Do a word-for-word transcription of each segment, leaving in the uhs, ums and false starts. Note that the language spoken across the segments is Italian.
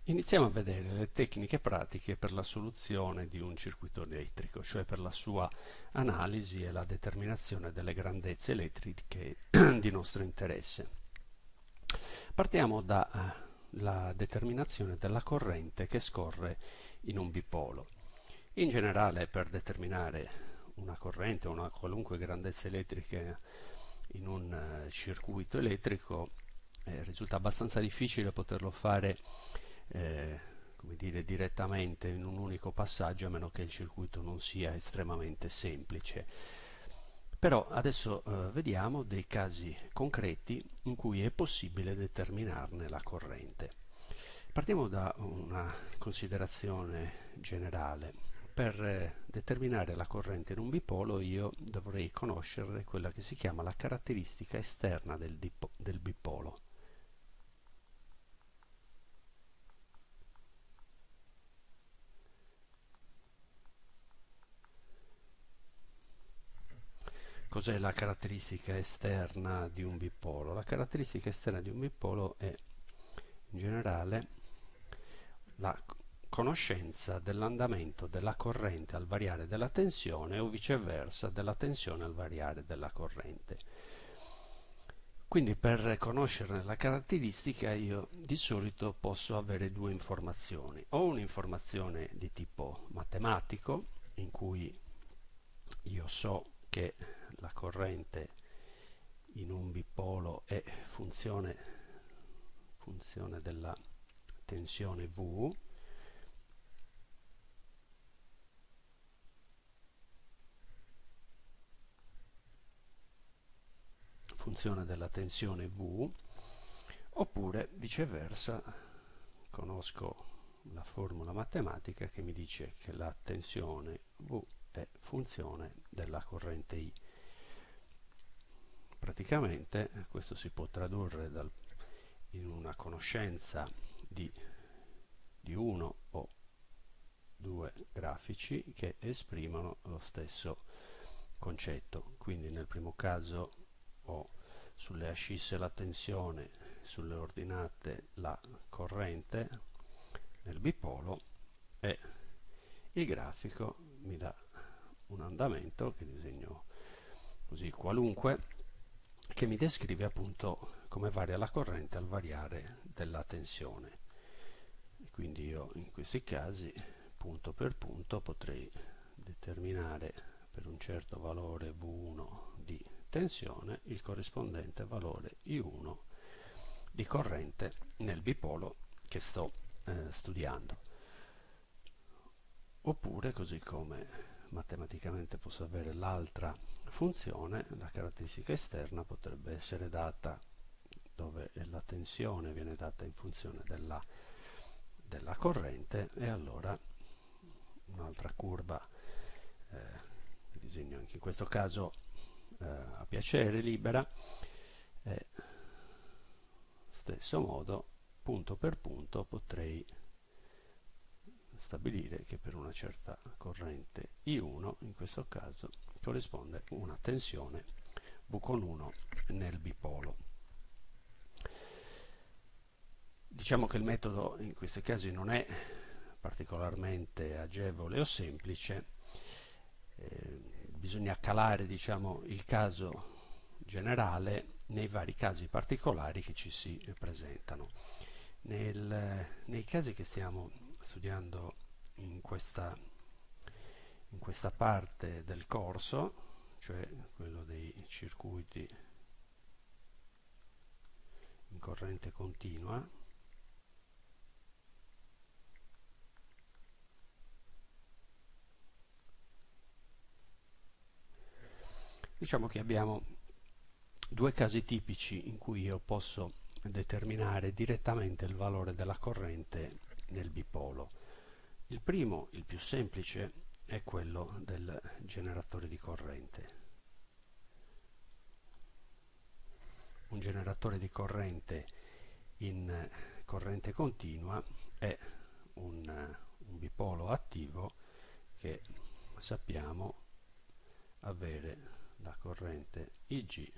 Iniziamo a vedere le tecniche pratiche per la soluzione di un circuito elettrico, cioè per la sua analisi e la determinazione delle grandezze elettriche di nostro interesse. Partiamo dalla determinazione della corrente che scorre in un bipolo. In generale, per determinare una corrente o una qualunque grandezza elettrica in un eh, circuito elettrico eh, risulta abbastanza difficile poterlo fare eh, come dire, direttamente in un unico passaggio, a meno che il circuito non sia estremamente semplice. Però adesso eh, vediamo dei casi concreti in cui è possibile determinarne la corrente. Partiamo da una considerazione generale. Per eh, determinare la corrente in un bipolo io dovrei conoscere quella che si chiama la caratteristica esterna del, dipo- del bipolo. Cos'è la caratteristica esterna di un bipolo? La caratteristica esterna di un bipolo è in generale la conoscenza dell'andamento della corrente al variare della tensione o viceversa della tensione al variare della corrente. Quindi per conoscerne la caratteristica io di solito posso avere due informazioni. O un'informazione di tipo matematico, in cui io so che la corrente in un bipolo è funzione, funzione della tensione V, funzione della tensione V, oppure viceversa conosco la formula matematica che mi dice che la tensione V è funzione della corrente I. Praticamente questo si può tradurre dal, in una conoscenza di, di uno o due grafici che esprimono lo stesso concetto. Quindi nel primo caso ho sulle ascisse la tensione, sulle ordinate la corrente nel bipolo, e il grafico mi dà un andamento che disegno così qualunque, che mi descrive appunto come varia la corrente al variare della tensione. E quindi io in questi casi punto per punto potrei determinare per un certo valore V uno di tensione il corrispondente valore I uno di corrente nel bipolo che sto eh, studiando. Oppure, così come matematicamente posso avere l'altra funzione, la caratteristica esterna potrebbe essere data dove la tensione viene data in funzione della, della corrente, e allora un'altra curva eh, che disegno anche in questo caso eh, a piacere, libera, e stesso modo punto per punto potrei stabilire che per una certa corrente I uno in questo caso corrisponde una tensione V con uno nel bipolo. Diciamo che il metodo in questi casi non è particolarmente agevole o semplice, eh, bisogna calare, diciamo, il caso generale nei vari casi particolari che ci si presentano. Nel, nei casi che stiamo studiando in questa, in questa parte del corso, cioè quello dei circuiti in corrente continua, diciamo che abbiamo due casi tipici in cui io posso determinare direttamente il valore della corrente nel bipolo. Il primo, il più semplice, è quello del generatore di corrente. Un generatore di corrente in corrente continua è un, un bipolo attivo che sappiamo avere la corrente I G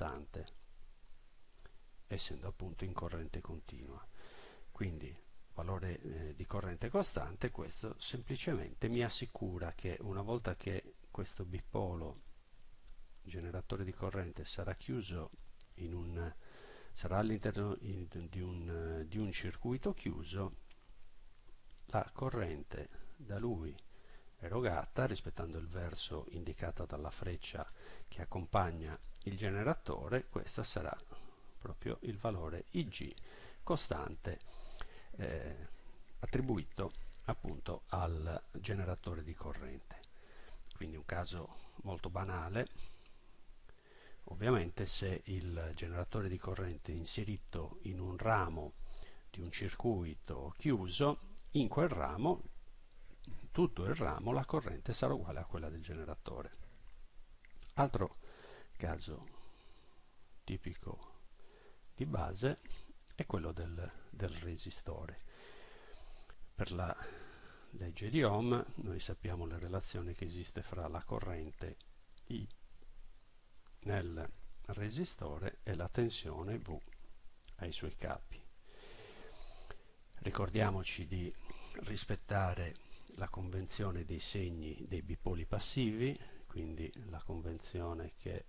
essendo appunto in corrente continua. Quindi valore valore eh, di corrente costante, questo semplicemente mi assicura che una volta che questo bipolo generatore di corrente sarà chiuso in un sarà all'interno di un, di un circuito chiuso, la corrente da lui erogata, rispettando il verso indicato dalla freccia che accompagna il generatore, questa sarà proprio il valore I G costante eh, attribuito appunto al generatore di corrente. Quindi un caso molto banale. Ovviamente se il generatore di corrente è inserito in un ramo di un circuito chiuso, in quel ramo, tutto il ramo, la corrente sarà uguale a quella del generatore. Altro caso tipico di base è quello del, del resistore. Per la legge di Ohm noi sappiamo la relazione che esiste fra la corrente I nel resistore e la tensione V ai suoi capi. Ricordiamoci di rispettare la convenzione dei segni dei bipoli passivi, quindi la convenzione che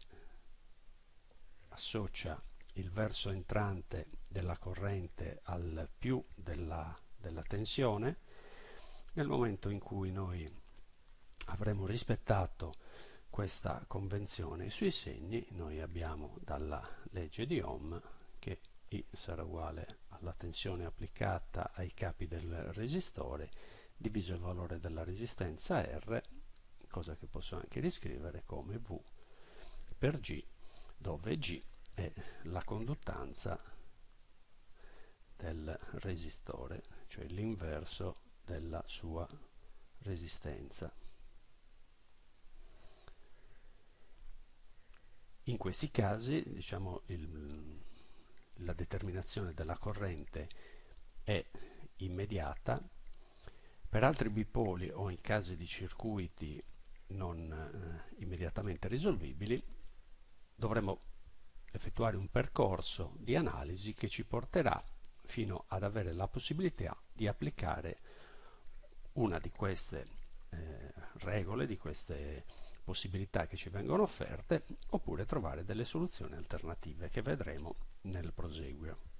associa il verso entrante della corrente al più della, della tensione. Nel momento in cui noi avremo rispettato questa convenzione sui segni, noi abbiamo dalla legge di Ohm che I sarà uguale alla tensione applicata ai capi del resistore diviso il valore della resistenza R, cosa che posso anche riscrivere come V per G, dove G è la conduttanza del resistore, cioè l'inverso della sua resistenza. In questi casi, diciamo, il, la determinazione della corrente è immediata. Per altri bipoli o in casi di circuiti non eh, immediatamente risolvibili, dovremo effettuare un percorso di analisi che ci porterà fino ad avere la possibilità di applicare una di queste eh, regole, di queste possibilità che ci vengono offerte, oppure trovare delle soluzioni alternative che vedremo nel proseguio.